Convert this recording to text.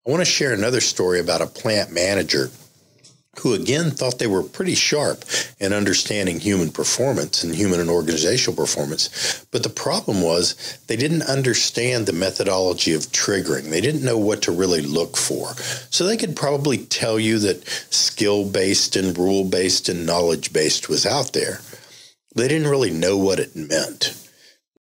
I want to share another story about a plant manager who again thought they were pretty sharp in understanding human performance and human and organizational performance. But the problem was they didn't understand the methodology of triggering. They didn't know what to really look for. So they could probably tell you that skill-based and rule-based and knowledge-based was out there. They didn't really know what it meant.